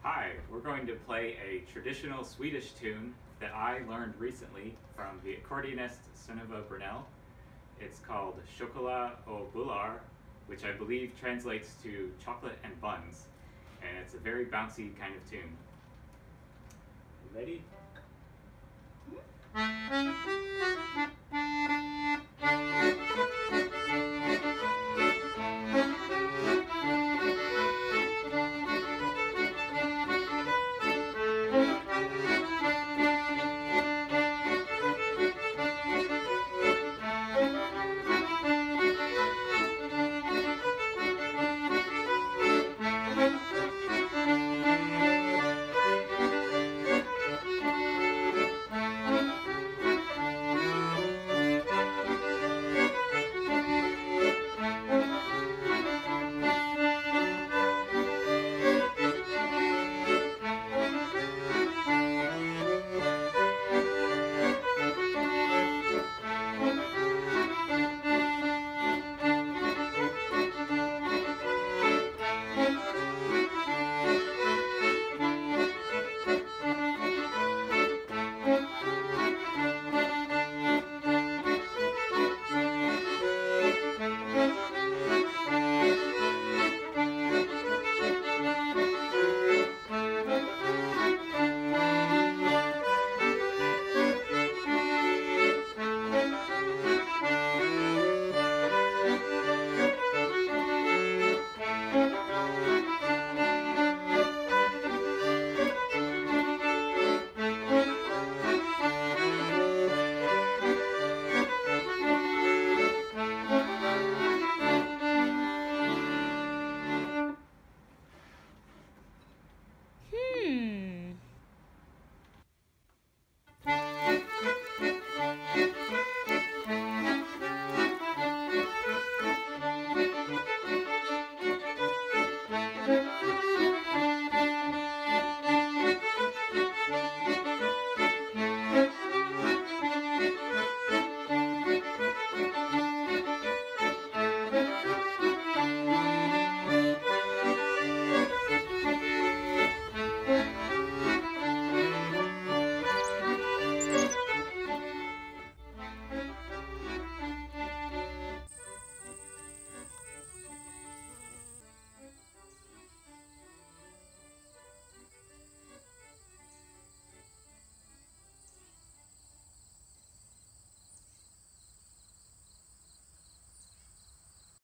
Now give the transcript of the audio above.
Hi, we're going to play a traditional Swedish tune that I learned recently from the accordionist Sunniva Brunell. It's called Chockela och Bullar, which I believe translates to chocolate and buns, and it's a very bouncy kind of tune. Ready?